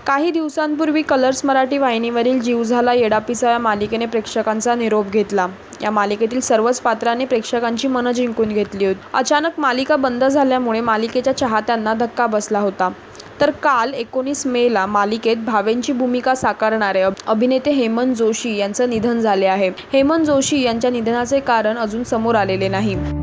काही दिवसांपूर्वी कलर्स मराठी वाहिनीवरील जीव झाला येडा पिसा या मालिकेने प्रेक्षकांचा निरोप घेतला। या मालिकेतील सर्वच पात्रांनी प्रेक्षकांची मनं जिंकून घेतली होती। अचानक मालिका बंद झाल्यामुळे मालिकेच्या चाहत्यांना धक्का बसला होता। तर काल 19 मेला मालिकेत भावेंची भूमिका साकारणारे अभिनेते हेमंत जोशी यांचं निधन झाले आहे। हेमंत जोशी यांच्या निधनाचे कारण अजून समोर आलेले नाही।